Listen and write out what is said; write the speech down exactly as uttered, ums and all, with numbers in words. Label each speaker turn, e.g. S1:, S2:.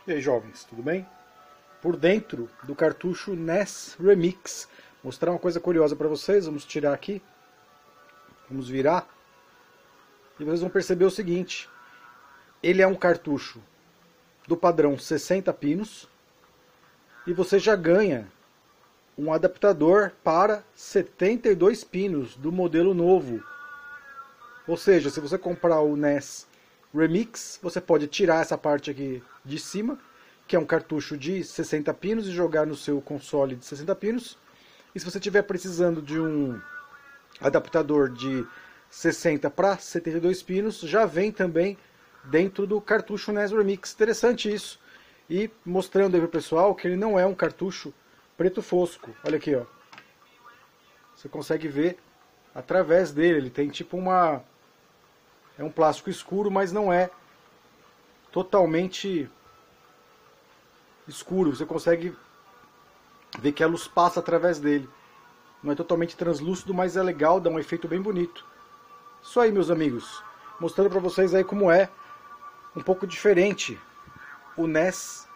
S1: E aí, jovens, tudo bem? Por dentro do cartucho N E S Remix. Vou mostrar uma coisa curiosa para vocês. Vamos tirar aqui. Vamos virar. E vocês vão perceber o seguinte. Ele é um cartucho do padrão sessenta pinos. E você já ganha um adaptador para setenta e dois pinos do modelo novo. Ou seja, se você comprar o N E S Remix, você pode tirar essa parte aqui de cima, que é um cartucho de sessenta pinos, e jogar no seu console de sessenta pinos. E se você estiver precisando de um adaptador de sessenta para setenta e dois pinos, já vem também dentro do cartucho N E S Remix. Interessante isso. E mostrando aí para o pessoal que ele não é um cartucho preto fosco. Olha aqui, ó. Você consegue ver através dele. Ele tem tipo uma... É um plástico escuro, mas não é totalmente escuro. Você consegue ver que a luz passa através dele. Não é totalmente translúcido, mas é legal, dá um efeito bem bonito. Isso aí, meus amigos. Mostrando para vocês aí como é um pouco diferente o N E S